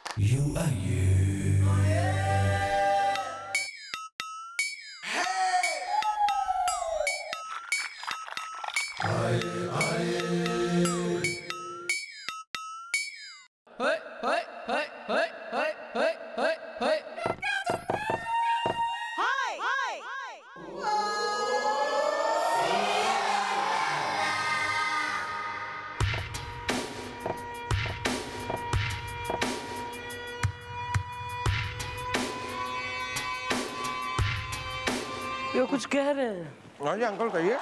You are you. ये कुछ कह रहे हैं। हाँ जी अंकल कहिए।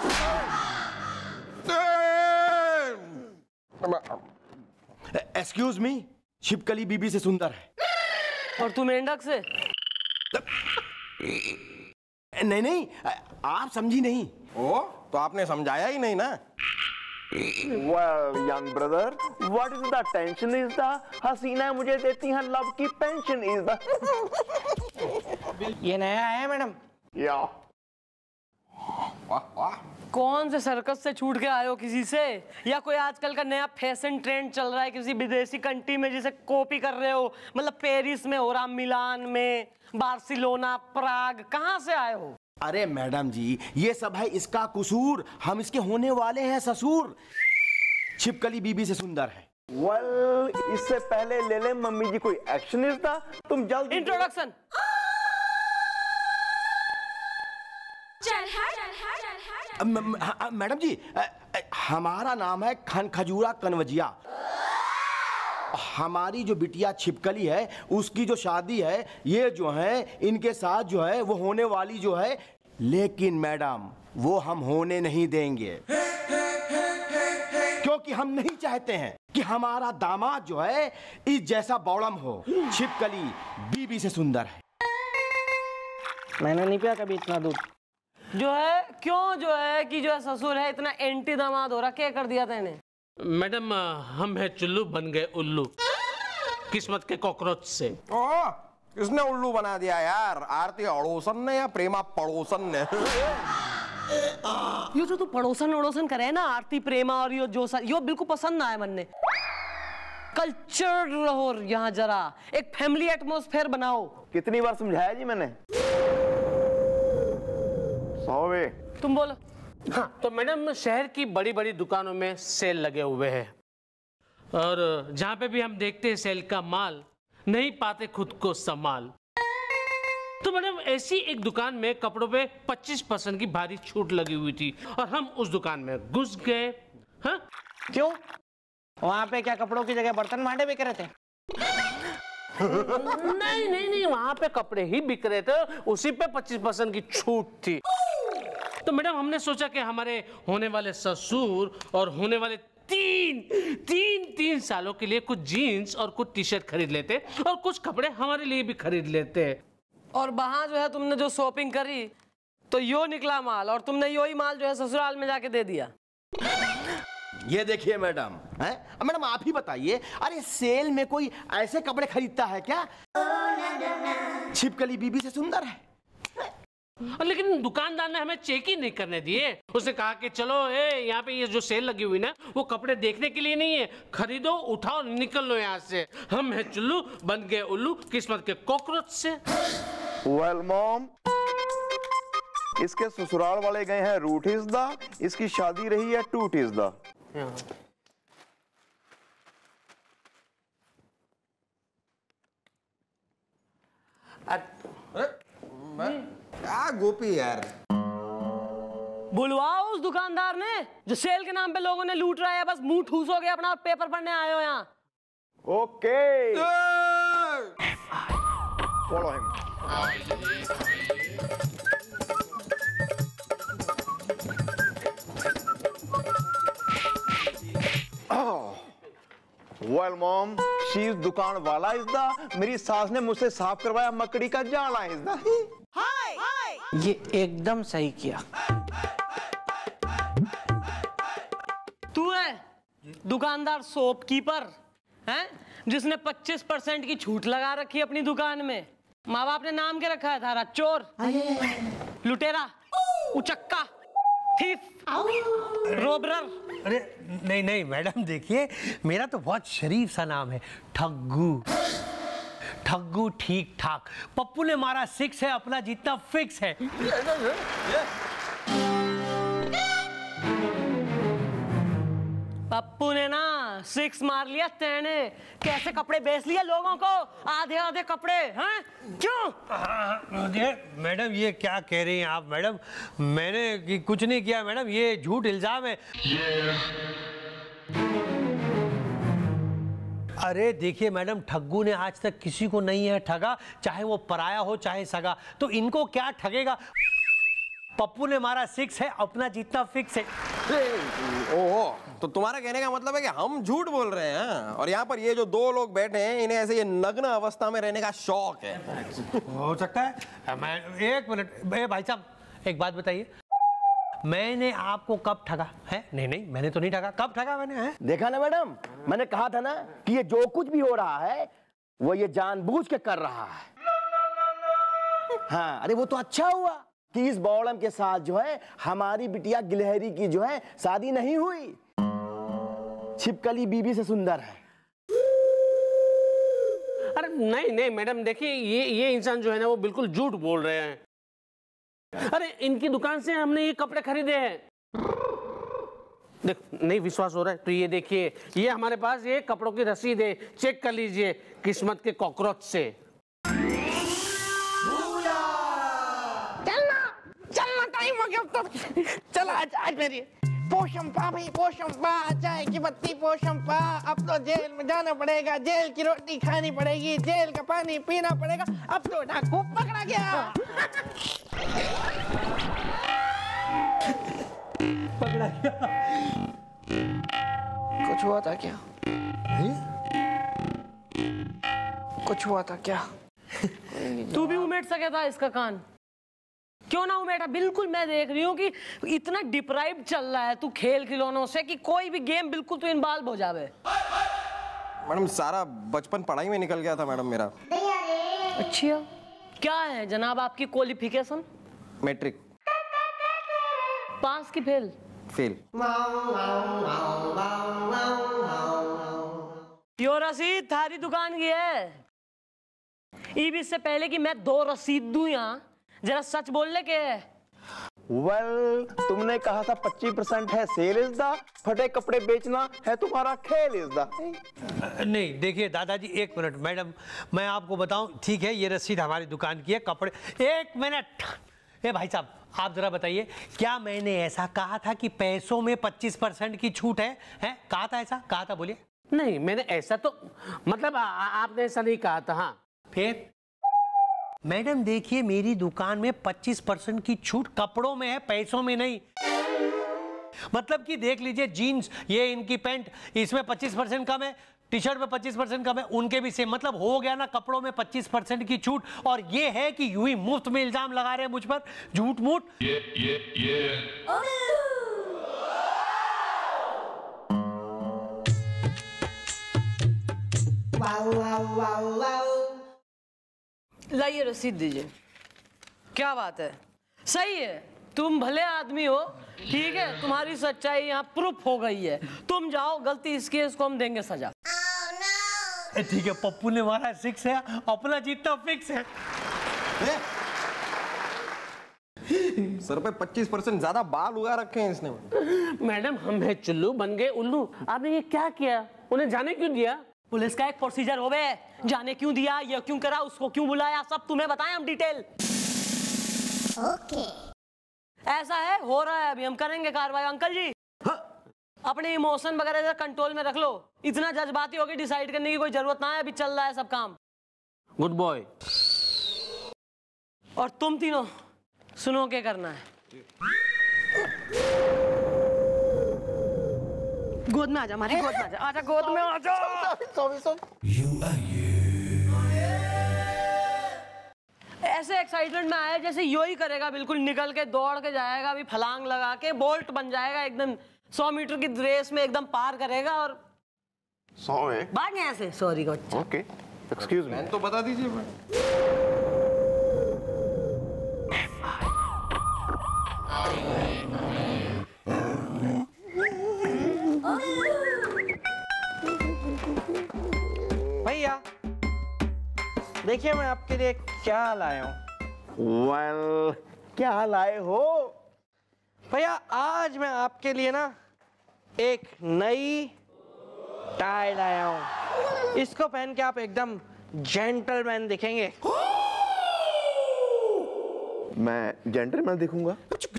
एक्सक्यूज मी, छिपकली बीबी से सुंदर है। और तू मेंढक से? नहीं नहीं, आप समझी नहीं। ओ, तो आपने समझाया ही नहीं ना। Well, young brother, what is the tension is the हसीना मुझे देती हैं लव की पेंशन is the ये नया आया है मैडम। या वाह वाह। कौन से सर्कस से छूट के आए हो किसी से, या कोई आजकल का नया फैशन ट्रेंड चल रहा है किसी विदेशी कंट्री में जिसे कॉपी कर रहे हो? मतलब पेरिस में हो रहा, मिलान में, बार्सिलोना, प्राग, कहाँ से आए हो? अरे मैडम जी, ये सब है इसका कसूर, हम इसके होने वाले हैं ससुर। छिपकली बीबी से सुंदर है। well, इससे पहले ले ले मम्मी जी कोई एक्शन इज था, तुम जल्दी इंट्रोडक्शन। मैडम जी, हमारा नाम है खनखजूरा कनवजिया। हमारी जो बिटिया छिपकली है उसकी जो शादी है, ये जो है इनके साथ जो है वो होने वाली जो है, लेकिन मैडम वो हम होने नहीं देंगे, क्योंकि हम नहीं चाहते हैं कि हमारा दामाद जो है इस जैसा बौड़म हो। छिपकली बीबी से सुंदर है। मैंने नहीं पिया कभी इतना दूध। जो है क्यों जो है कि जो है ससुर है इतना एंटी दामाद हो रहा, क्या कर दिया तेने? मैडम हम है चुल्लू बन गए उल्लू, किस्मत के कॉकरोच से। ओह, किसने उल्लू बना दिया यार? आरती अड़ोसन ने या प्रेमा पड़ोसन ने? यो जो तू पड़ोसन उड़ोसन करे ना, आरती प्रेमा और यो बिल्कुल पसंद ना आए मन ने। कल्चर रहो यहाँ जरा, एक फैमिली एटमॉस्फेयर बनाओ। कितनी बार समझाया जी मैंने? सौवे तुम बोलो। हाँ, तो मैडम शहर की बड़ी बड़ी दुकानों में सेल लगे हुए हैं, और जहां पे भी हम देखते हैं सेल का माल, नहीं पाते खुद को संभाल। तो मैडम ऐसी एक दुकान में कपड़ों पे 25% की भारी छूट लगी हुई थी, और हम उस दुकान में घुस गए। हाँ? क्यों? वहाँ पे क्या कपड़ों की जगह बर्तन भांडे बिक रहे थे? नहीं नहीं नहीं, वहां पे कपड़े ही बिक रहे थे, उसी पे 25% की छूट थी। तो मैडम हमने सोचा कि हमारे होने वाले ससुर और होने वाले तीन सालों के लिए कुछ जीन्स और कुछ टी शर्ट खरीद लेते, और कुछ कपड़े हमारे लिए भी खरीद लेते। और वहां जो है तुमने जो शॉपिंग करी तो यो निकला माल, और तुमने यो ही माल जो है ससुराल में जाके दे दिया। ये देखिए मैडम, है मैडम आप ही बताइए, अरे सेल में कोई ऐसे कपड़े खरीदता है क्या? छिपकली बीबी से सुंदर है। लेकिन दुकानदार ने हमें चेक ही नहीं करने दिए। उसने कहा कि चलो यहाँ पे ये जो सेल लगी हुई ना, वो कपड़े देखने के लिए नहीं है, खरीदो, उठाओ, निकल लो यहाँ से। हम है चुल्लू बन गए उल्लू, किस्मत के कॉकरोच से। well, मॉम, इसके ससुराल वाले गए हैं रूट इज द, इसकी शादी रही है टूट इज द। क्या गोपी यार, बुलवाओ उस दुकानदार ने जो सेल के नाम पे लोगों ने लूट रहा है। बस मुंह ठूस हो गया अपना और पेपर पढ़ने आए हो यहाँ। Okay, follow him. Well, mom, she is दुकान वाला इज द, मेरी सास ने मुझसे साफ करवाया मकड़ी का जाला इज द। ये एकदम सही किया। तू है दुकानदार शॉपकीपर हैं जिसने 25% की छूट लगा रखी है अपनी दुकान में। माँ बाप ने नाम के रखा है थारा चोर, लुटेरा, उचक्का, थीफ, रोबरर। अरे नहीं नहीं मैडम, देखिए मेरा तो बहुत शरीफ सा नाम है, ठग्गू। ठग्गू ठीक ठाक। पप्पू ने मारा 6 है, अपना जीतना फिक्स है। पप्पू ने ना 6 मार लिया, तेने कैसे कपड़े बेच लिए लोगों को, आधे आधे कपड़े हैं क्यों? मैडम ये क्या कह रही हैं आप मैडम? मैंने कुछ नहीं किया मैडम, ये झूठ इल्जाम है। अरे देखिए मैडम, ठग्गू ने आज तक किसी को नहीं है ठगा, चाहे वो पराया हो चाहे सगा, तो इनको क्या ठगेगा। पप्पू ने मारा 6 है, अपना जीतना फिक्स है। ओहो, तो तुम्हारा कहने का मतलब है कि हम झूठ बोल रहे हैं, और यहाँ पर ये जो 2 लोग बैठे हैं इन्हें ऐसे ये नग्न अवस्था में रहने का शौक है। हो सकता है। मैं 1 मिनट, भाई साहब एक बात बताइए, मैंने आपको कब ठगा है? नहीं मैंने तो नहीं ठगा। कब ठगा मैंने है? देखा ना मैडम, मैंने कहा था ना कि ये जो कुछ भी हो रहा है वो ये जानबूझ के कर रहा है। हाँ, अरे वो तो अच्छा हुआ कि इस बौड़म के साथ जो है हमारी बिटिया गिलहरी की जो है शादी नहीं हुई। छिपकली बीबी से सुंदर है। अरे नहीं मैडम, देखिए ये इंसान जो है ना वो बिल्कुल झूठ बोल रहे हैं। अरे इनकी दुकान से हमने ये कपड़े खरीदे हैं। देख, नहीं विश्वास हो रहा है तो ये देखिए, ये हमारे पास ये कपड़ों की रसीद है, चेक कर लीजिए, किस्मत के कॉकरोच से। चलना टाइम हो गया तो चल आज मेरी पोशंपा भाई, पोशंपा चाय की बत्ती पोशंपा। अब तो जेल में जाना पड़ेगा, जेल की रोटी खानी पड़ेगी, जेल का पानी पीना पड़ेगा। अब तो डाकू पकड़ा गया। पकड़ा गया। कुछ हुआ था क्या? कुछ हुआ था क्या? तू भी उमेट सके था इसका कान? क्यों ना उमेटा? बिल्कुल मैं देख रही हूँ कि इतना डिप्राइव्ड चल रहा है तू खेल खिलौनों से कि कोई भी गेम बिल्कुल तू इनवॉल्व हो जावे। मैडम सारा बचपन पढ़ाई में निकल गया था मैडम मेरा। अच्छा, क्या है जनाब आपकी क्वालिफिकेशन? मैट्रिक। पास की फेल? फेल। यो रसीद थारी दुकान की है। ईबी से पहले कि मैं 2 रसीद दूं यहाँ, जरा सच बोल ले के। वेल, तुमने कहा था 25% है सेल इज द, फटे कपड़े बेचना है तुम्हारा खेल इज द। नहीं देखिए दादाजी, 1 मिनट मैडम, मैं आपको बताऊं, ठीक है ये रसीद हमारी दुकान की है, कपड़े। 1 मिनट, ए भाई साहब आप जरा बताइए, क्या मैंने ऐसा कहा था कि पैसों में 25% की छूट है? कहा था ऐसा? कहा था? बोलिए। नहीं मैंने ऐसा तो मतलब आपने ऐसा नहीं कहा था। हाँ फिर? मैडम देखिए, मेरी दुकान में 25% की छूट कपड़ों में है, पैसों में नहीं। मतलब कि देख लीजिए, जीन्स, ये इनकी पैंट, इसमें 25% कम है, टी शर्ट में 25% कम है, उनके भी सेम। मतलब हो गया ना कपड़ों में 25% की छूट। और ये है कि यूं ही मुफ्त में इल्जाम लगा रहे हैं मुझ पर, झूठ मूठ। लाइए रसीद दीजिए। क्या बात है, सही है, तुम भले आदमी हो, ठीक है, तुम्हारी सच्चाई यहाँ प्रूफ हो गई है। तुम जाओ, गलती इसकी है, इसको हम देंगे सजा। ठीक है, पप्पू ने मारा 6 है, अपना जीतना फिक्स है। सर पे 25% ज्यादा बाल उगा रखे हैं इसने। मैडम, हम है चुल्लू बन गए उल्लू। आपने ये क्या किया? उन्हें जाने क्यों दिया? पुलिस का एक प्रोसीजर होवे, जाने क्यों दिया, ये क्यों करा, उसको क्यों बुलाया, सब तुम्हें बताएं हम डिटेल। ओके। ऐसा है, हो रहा है, अभी हम करेंगे कार्रवाई। अंकल जी, अपने इमोशन वगैरह कंट्रोल में रख लो। इतना जज्बाती होकर डिसाइड करने की कोई जरूरत ना है, अभी चल रहा है सब काम। Good boy. और तुम तीनों सुनो क्या करना है। गोद में आजा, हमारी गोद में आजा, आजा गोद में आजा। ऐसे एक्साइटमेंट में आया जैसे यो ही करेगा, बिल्कुल निकल के दौड़ के जाएगा, अभी फलांग लगा के बोल्ट बन जाएगा, एकदम 100 मीटर की रेस में एकदम पार करेगा और 100 है। भाग यहाँ से। सॉरी को। Okay, excuse me. तो बता दीजिए। देखिए मैं आपके लिए क्या लाया हूँ। वेल, क्या लाए हो? भैया आज मैं आपके लिए ना एक नई टाई लाया हूँ। इसको पहन के आप एकदम जेंटलमैन दिखेंगे। मैं जेंटलमैन दिखूंगा?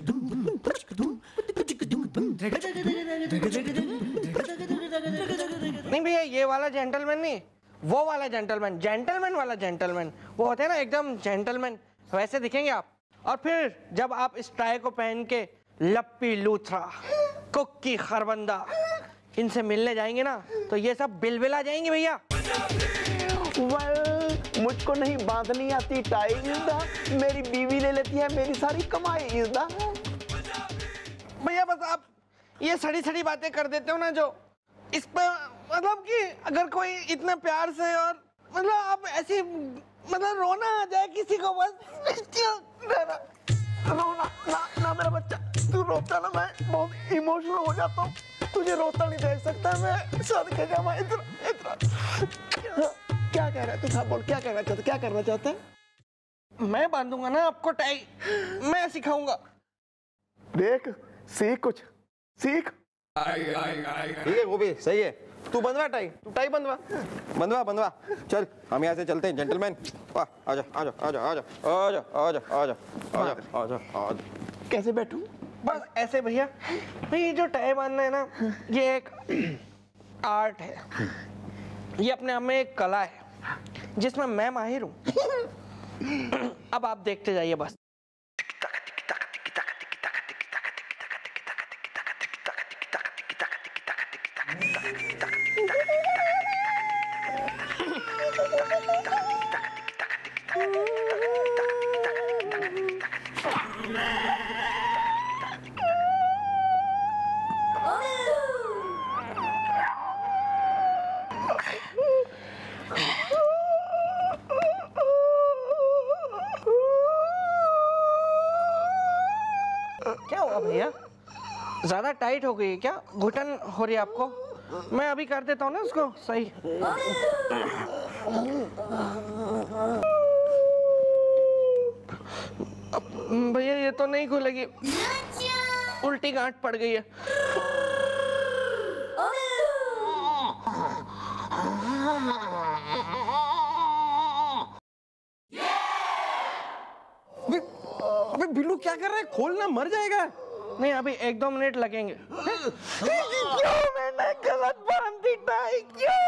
नहीं भैया, ये वाला जेंटलमैन नहीं, वो वाला जेंटलमैन, जेंटलमैन वाला जेंटलमैन, वो होते हैं ना एकदम जेंटलमैन, वैसे दिखेंगे आप। और फिर जब आप इस टाई को पहन के लप्पी लूथरा, कुक्की खरबंदा इनसे मिलने जाएंगे ना, तो ये सब बिलबिला जाएंगे भैया। वेल, मुझको नहीं बांधनी आती टाई इज़दा, मेरी बीवी ले लेती है मेरी सारी कमाई इज़दा। भैया बस आप ये सड़ी सड़ी बातें कर देते हो ना, जो इस पर मतलब कि अगर कोई इतना प्यार से और मतलब आप ऐसी मतलब रोना आ जाए किसी को, बस रोना ना मेरा बच्चा, तू रोता ना मैं बहुत इमोशनल हो जाता हूँ। तुझे रोता नहीं देख सकता मैं। सदके जामा, इधर क्या कह रहा है तू? बोल, क्या कहना चाहता, क्या करना चाहता है? मैं बांधूंगा ना आपको टाई, मैं सिखाऊंगा। देख, सीख कुछ, सीख। ठीक है गोभी, सही है। तू बंधवा टाई, तू टाई बंधवा, बंधवा बंधवा। चल हम यहाँ से चलते हैं जेंटलमैन। आजा आजा आजा आजा आजा आजा आजा आजा आजा आजा। कैसे बैठूं? बस ऐसे भैया। भैया ये जो टाई बांधना है ना, ये एक आर्ट है, ये अपने आप में एक कला है जिसमें मैं माहिर हूँ। अब आप देखते जाइए बस। क्या हुआ भैया, ज्यादा टाइट हो गई क्या? घुटन हो रही है आपको? मैं अभी कर देता हूँ ना उसको सही। भैया ये तो नहीं खुलेगी, उल्टी गांठ पड़ गई है। अबे बिल्लू क्या कर रहा है? खोलना, मर जाएगा। नहीं अभी 1-2 मिनट लगेंगे। क्यों मैंने गलत बांध दी टाई?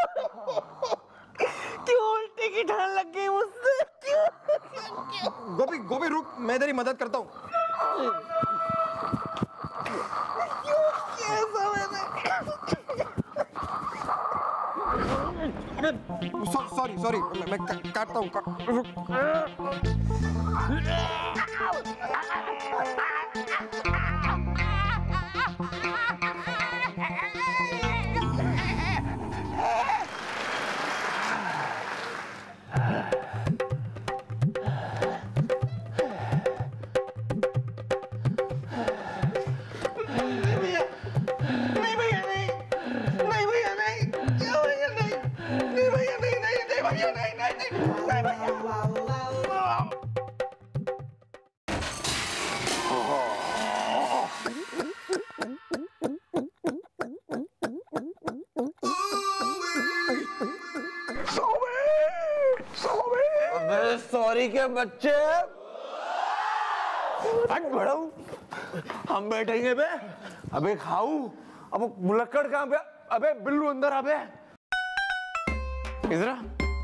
क्यों उल्टी की ठान लग गई मुझसे? क्यों? गोभी गोभी रुक, मैं तेरी मदद करता हूँ। सॉरी सॉरी, मैं काटता हूँ। सॉरी के बच्चे, हट बढ़ाऊ, हम बैठेंगे बे। अबे खाऊ, अब मुलक्कड़ कहाँ पे? अबे बिल्लू अंदर, अबे इधर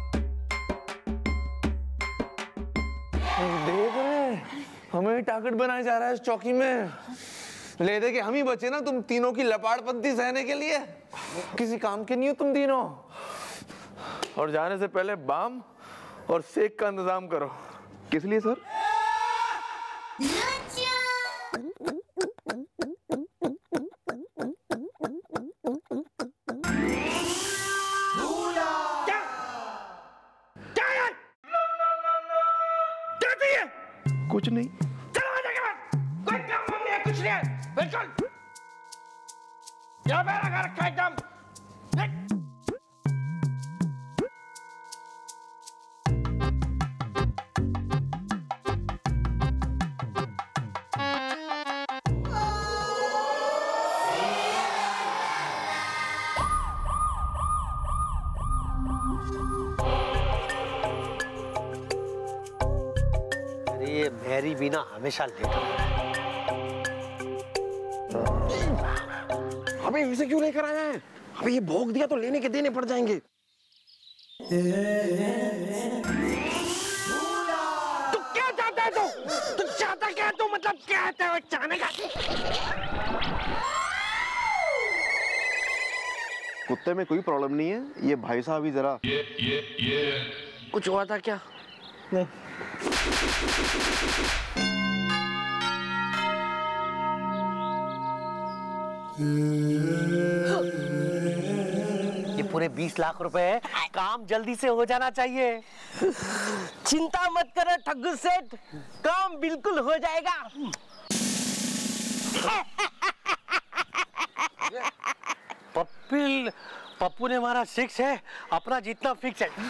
देख रहे, हमें टारगेट बनाया जा रहा है इस चौकी में। ले दे के हम ही बचे ना तुम तीनों की लपाड़पंती सहने के लिए। किसी काम के नहीं हो तुम तीनों। और जाने से पहले बाम और सेक का इंतजाम करो। किस लिए सर? कुछ नहीं। चलो आ जाके बात, कोई काम नहीं है, कुछ नहीं है, बिल्कुल। यहाँ पे लगा रखा है एकदम। ये मेरी बिना हमेशा लेट रहता है। अबे इसे क्यों लेकर आया है? अबे ये भोग दिया तो लेने के देने पड़ जाएंगे। तू क्या चाहता है? तू चाहता क्या है? तू मतलब क्या है तेरा चाहने का? कुत्ते में कोई प्रॉब्लम नहीं है, ये भाई साहब ही जरा कुछ हुआ था क्या? नहीं। ये पूरे 20 लाख रुपए है, काम जल्दी से हो जाना चाहिए। चिंता मत करो ठग्गू सेठ, काम बिल्कुल हो जाएगा। पप्पू ने हमारा 6 है, अपना जितना फिक्स है।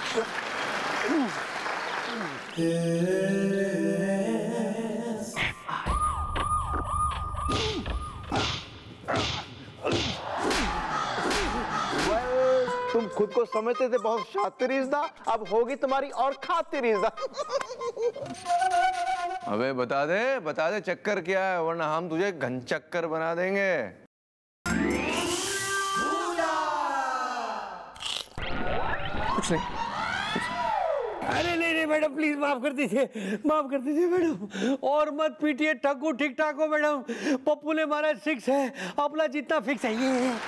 तुम खुद को समझते थे बहुत शातिर इज़्ज़ा, अब होगी तुम्हारी और खातिर इज़्ज़ा। अबे बता दे चक्कर क्या है, वरना हम तुझे घन चक्कर बना देंगे। कुछ नहीं। अरे नहीं मैडम, प्लीज माफ कर दीजिए मैडम, और मत पीटिए, ठग्गू ठीक ठाक हो मैडम। पप्पू ने हमारा 6 है, अपना जितना फिक्स है ये है।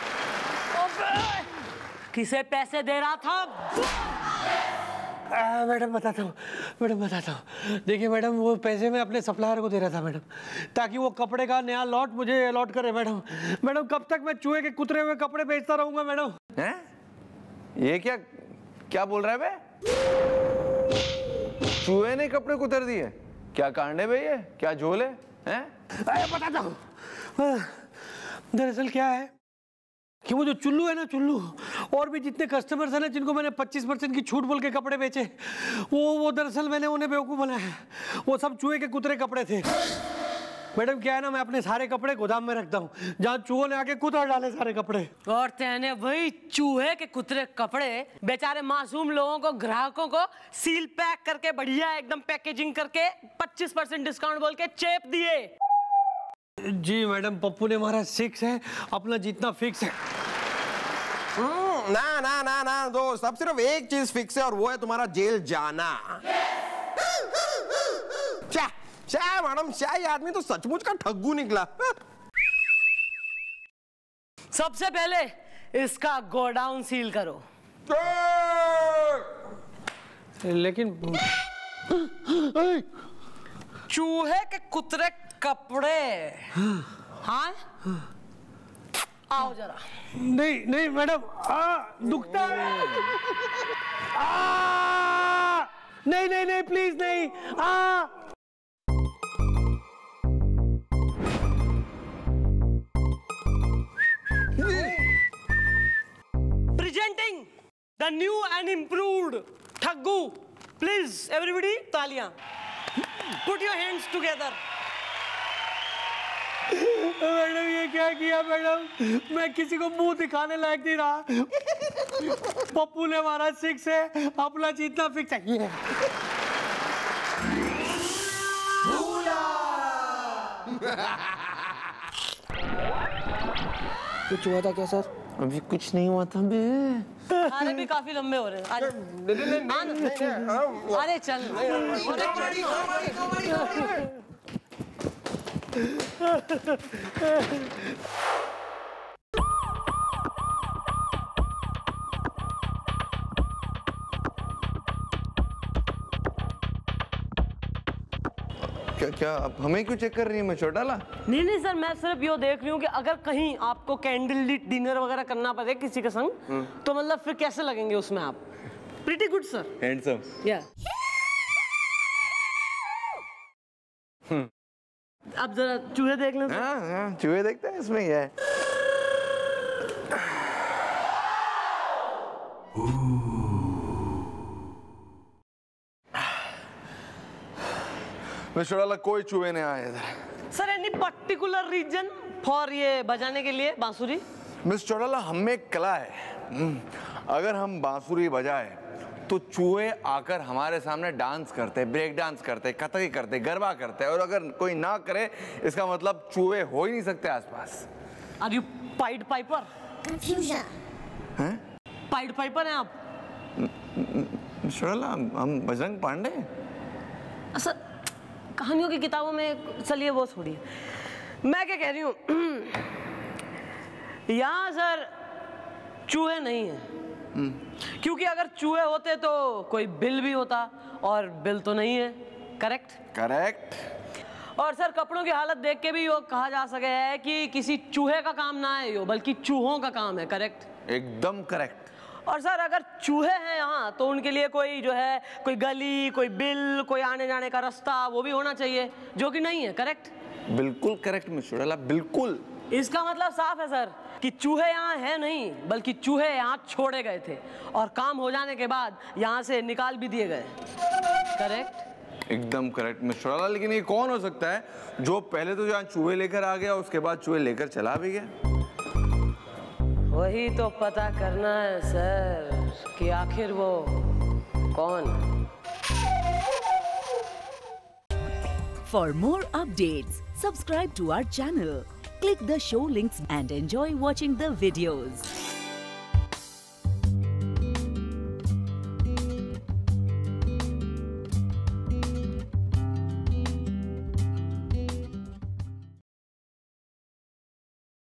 किसे पैसे दे रहा था? मैडम बताता हूँ। देखिए मैडम, वो पैसे मैं अपने सप्लायर को दे रहा था मैडम, ताकि वो कपड़े का नया लॉट मुझे अलॉट करे मैडम। कब तक मैं चूहे के कुतरे हुए कपड़े बेचता रहूंगा मैडम? हैं? ये क्या बोल रहा है बे? चूहे ने कपड़े कुतर दिए? क्या कांड है बे ये? क्या झोल है? बताता हूँ। दरअसल क्या है कि वो जो चुल्लू है ना, चुल्लू और भी जितने कस्टमर्स हैं ना जिनको मैंने 25% की छूट बोल के कपड़े बेचे, वो दरअसल मैंने उन्हें बेवकूफ़ बनाया। वो सब चूहे के कुतरे कपड़े थे मैडम। क्या है ना, मैं अपने सारे कपड़े गोदाम में रखता हूँ, जहाँ चूहों ने आके कुतर डाले सारे कपड़े। और तेने वही चूहे के कुतरे कपड़े बेचारे मासूम लोगों को, ग्राहकों को सील पैक करके बढ़िया एकदम पैकेजिंग करके 25% डिस्काउंट बोल के चेप दिए। जी मैडम, पप्पू ने हमारा 6 है, अपना जितना फिक्स है। ना दोस्त, अब सिर्फ एक चीज फिक्स है और वो है तुम्हारा जेल जाना। क्या मैडम, ये आदमी तो सचमुच का ठग्गू निकला। सबसे पहले इसका गोडाउन सील करो। लेकिन चूहे के कुतरे कपड़े, हाँ? आओ जरा। नहीं मैडम, दुखता है। नहीं प्लीज नहीं। Presenting the new and improved Thaggu, please everybody तालियां। Put your hands together. Madam ये क्या किया मैडम, मैं किसी को मुंह दिखाने लायक नहीं रहा। पप्पू ने हमारा 6 है, अपना जितना फिक्स है ये है। कुछ हुआ था क्या सर? अभी कुछ नहीं हुआ था बे। खाने भी काफी लंबे हो रहे हैं। अरे चल। क्या अब हमें क्यों चेक कर रही है? मैं चौटाला? नहीं सर, मैं सिर्फ ये देख रही हूँ कि अगर कहीं आपको कैंडल लिट डिनर वगैरह करना पड़े किसी के संग, तो मतलब फिर कैसे लगेंगे उसमें आप? Pretty good sir, handsome. या अब जरा चूहे देख लें। हाँ, चूहे देखते हैं, इसमें क्या है? मैं चौटाला, कोई चूहे नहीं आए इधर। Sir any particular reason for ये बजाने के लिए बांसुरी? मिस चौटाला, हम में एक कला है, अगर हम बांसुरी बजाए तो चूहे आकर हमारे सामने डांस करते, ब्रेक डांस करते, कथक करते, गरबा करते, और अगर कोई ना करे इसका मतलब चूहे हो ही नहीं सकते आसपास। Are you pied piper? Confusion. हैं? पाइड पाइपर हैं आप? शुरला, हम बजरंग पांडे। सर कहानियों की किताबों में, चलिए वो छोड़िए, मैं क्या कह रही हूँ, यहाँ सर चूहे नहीं है, क्योंकि अगर चूहे होते तो कोई बिल भी होता, और बिल तो नहीं है। करेक्ट? करेक्ट। और सर कपड़ों की हालत देख के भी यो कहा जा सके है कि किसी चूहे का काम ना है यो, बल्कि चूहों का काम है। करेक्ट? एकदम करेक्ट। और सर अगर चूहे हैं यहाँ तो उनके लिए कोई जो है, कोई गली, कोई बिल, कोई आने जाने का रास्ता, वो भी होना चाहिए, जो कि नहीं है। करेक्ट? बिल्कुल करेक्ट मिस्टर, बिल्कुल। इसका मतलब साफ है सर कि चूहे यहाँ है नहीं, बल्कि चूहे यहाँ छोड़े गए थे, और काम हो जाने के बाद यहाँ से निकाल भी दिए गए। करेक्ट? एकदम करेक्ट मिस्टर, लेकिन ये कौन हो सकता है जो पहले तो यहाँ चूहे लेकर आ गया, उसके बाद चूहे लेकर चला भी गया? वही तो पता करना है सर कि आखिर वो कौन है। For more updates, subscribe to our channel, click the show links and enjoy watching the videos.